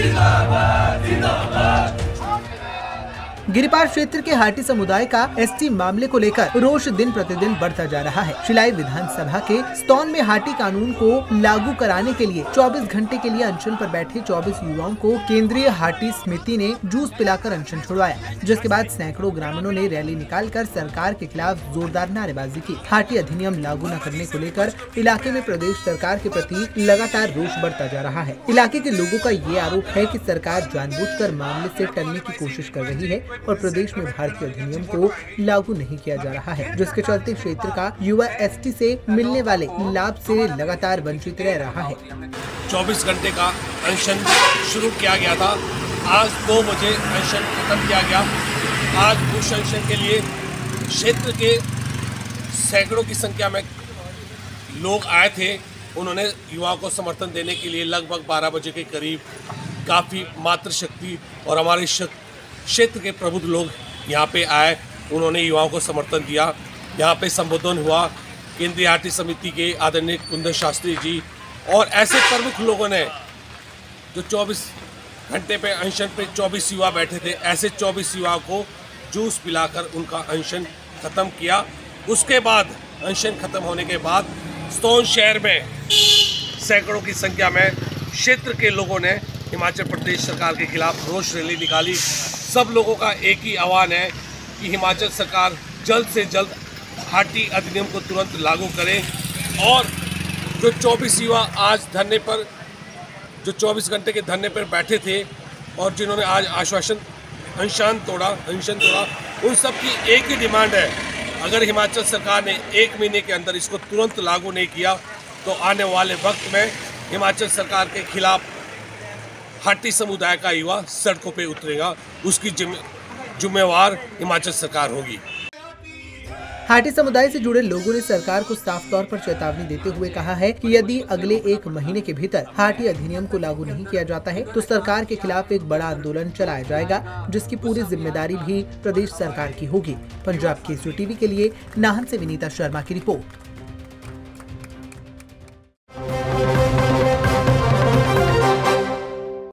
गिरिपार क्षेत्र के हाटी समुदाय का एसटी मामले को लेकर रोष दिन प्रतिदिन बढ़ता जा रहा है। शिलाई विधानसभा के स्तौन में हाटी कानून को लागू कराने के लिए 24 घंटे के लिए अनशन पर बैठे 24 युवाओं को केंद्रीय हाटी समिति ने जूस पिलाकर अनशन छुड़वाया, जिसके बाद सैकड़ों ग्रामीणों ने रैली निकालकर सरकार के खिलाफ जोरदार नारेबाजी की। हाटी अधिनियम लागू न करने को लेकर इलाके में प्रदेश सरकार के प्रति लगातार रोष बढ़ता जा रहा है। इलाके के लोगों का ये आरोप है कि सरकार जानबूझकर मामले से टलने की कोशिश कर रही है और प्रदेश में भारतीय अधिनियम को लागू नहीं किया जा रहा है, जिसके चलते क्षेत्र का युवा एसटी से मिलने वाले लाभ से लगातार वंचित रह रहा है। 24 घंटे का अनशन शुरू किया गया था। आज 2 बजे अनशन खत्म किया गया। आज उस अनशन के लिए क्षेत्र के सैकड़ों की संख्या में लोग आए थे। उन्होंने युवाओं को समर्थन देने के लिए लगभग 12 बजे के करीब काफ़ी मातृशक्ति और हमारे क्षेत्र के प्रबुद्ध लोग यहाँ पे आए। उन्होंने युवाओं को समर्थन दिया। यहाँ पे संबोधन हुआ केंद्रीय हाटी समिति के आदरणीय कुंदन शास्त्री जी और ऐसे प्रमुख लोगों ने जो 24 घंटे पे अनशन पे 24 युवा बैठे थे, ऐसे 24 युवाओं को जूस पिलाकर उनका अनशन ख़त्म किया। उसके बाद अनशन ख़त्म होने के बाद स्तौन शहर में सैकड़ों की संख्या में क्षेत्र के लोगों ने हिमाचल प्रदेश सरकार के खिलाफ रोष रैली निकाली। सब लोगों का एक ही आह्वान है कि हिमाचल सरकार जल्द से जल्द हाटी अधिनियम को तुरंत लागू करे और जो 24 युवा आज धरने पर, जो 24 घंटे के धरने पर बैठे थे और जिन्होंने आज आश्वासन अनशन तोड़ा, उन सब की एक ही डिमांड है, अगर हिमाचल सरकार ने 1 महीने के अंदर इसको तुरंत लागू नहीं किया तो आने वाले वक्त में हिमाचल सरकार के खिलाफ हाटी समुदाय का युवा सड़कों पे उतरेगा। उसकी जिम्मेवार हिमाचल सरकार होगी। हाटी समुदाय से जुड़े लोगों ने सरकार को साफ तौर पर चेतावनी देते हुए कहा है कि यदि अगले 1 महीने के भीतर हाटी अधिनियम को लागू नहीं किया जाता है तो सरकार के खिलाफ एक बड़ा आंदोलन चलाया जाएगा, जिसकी पूरी जिम्मेदारी भी प्रदेश सरकार की होगी। पंजाब केसरी टीवी के लिए नाहन से विनीता शर्मा की रिपोर्ट।